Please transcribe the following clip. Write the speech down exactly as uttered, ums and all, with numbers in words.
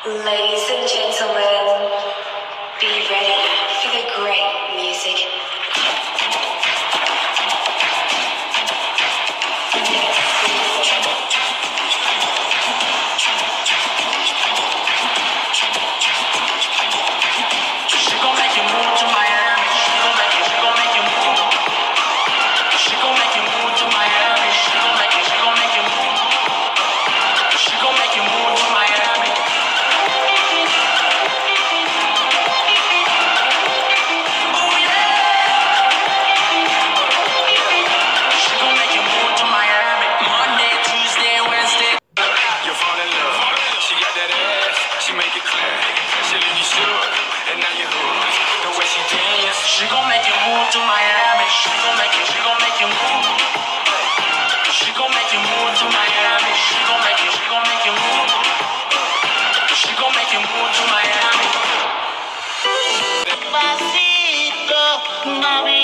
Ladies and gentlemen, be ready for the great music. She gon' make you move to Miami. She gon' make you, she gon' make you move. She gon' make you move to Miami. She gon' make you, she gon' make you move. She gon' make you move to Miami. Oh yeah. She gon' make you move to Miami. Monday, Tuesday, Wednesday. You fall in love. She got that ass. She make it clear. She leave you shook, and now you hooked. The way she dance. She gon' make you move to Miami. She gon' make you, she gon' make you move. She gon' make you move to Miami. She gon' make you, she gon' make you move. She gon' make you move to Miami. Despacito, mami.